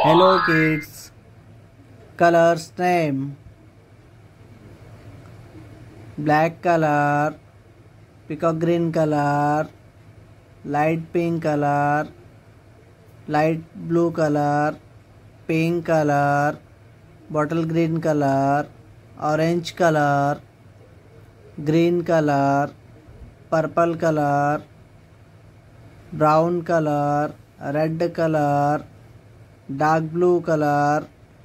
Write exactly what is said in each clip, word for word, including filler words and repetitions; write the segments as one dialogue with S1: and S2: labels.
S1: Hello kids. Colors name: black color, peacock green color, light pink color, light blue color, pink color, bottle green color, orange color, green color, purple color, brown color, red color, dark blue color,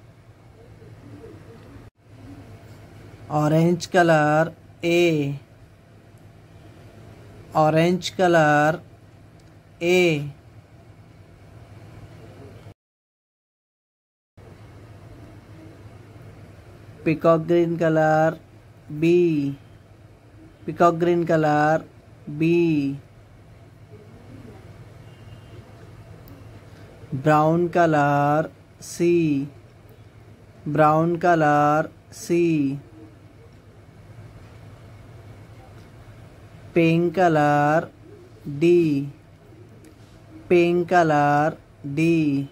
S1: orange color. A orange color. A peacock green color. B peacock green color. B brown color. C brown color. C pink color. D pink color. D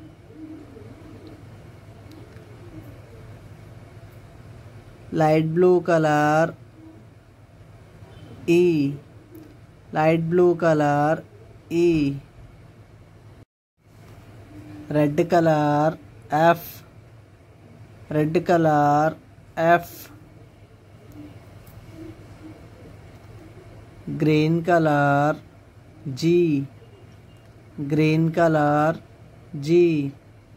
S1: light blue color. E light blue color. E red color. F red color. F green color. G green color. G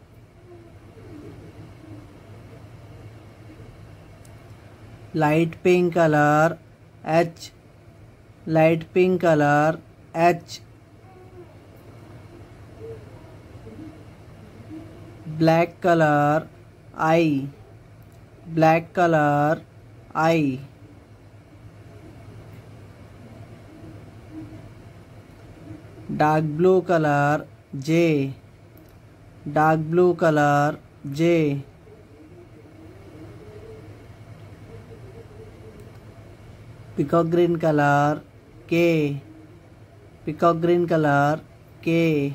S1: light pink color. H light pink color. H black color. I black color. I dark blue color. J dark blue color. J peacock green color. K peacock green color. K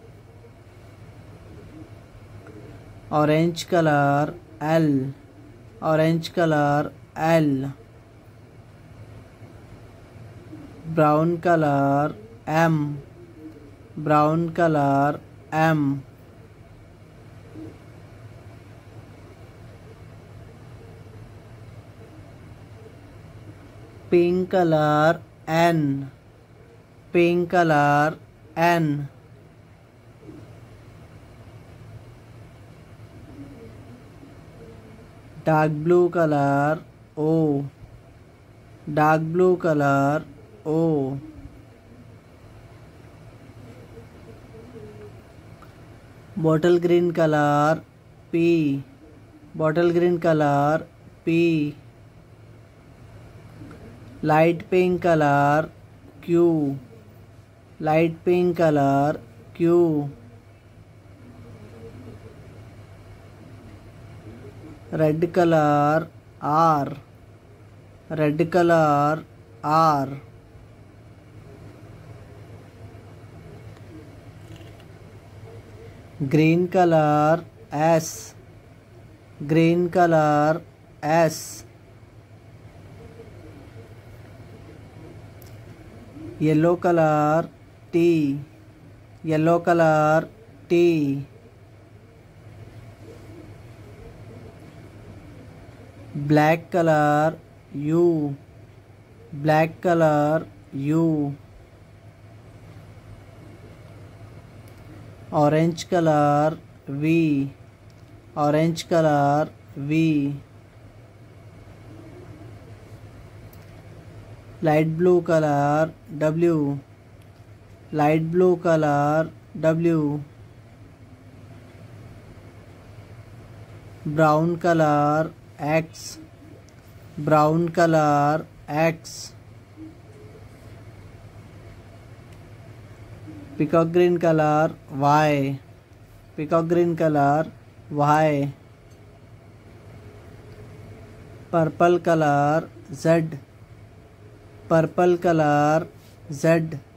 S1: orange color. L orange color. L brown color. M brown color. M pink color. N pink color. N dark blue color. O dark blue color. O bottle green color. P bottle green color. P light pink color. Q light pink color. Q red color. R red color. R green color. S green color. S yellow color. T yellow color. T black color. U black color. U orange color. V orange color. V light blue color. W light blue color. W brown color. X brown color. X peacock green color. Y peacock green color. Y purple color. Z purple color. Z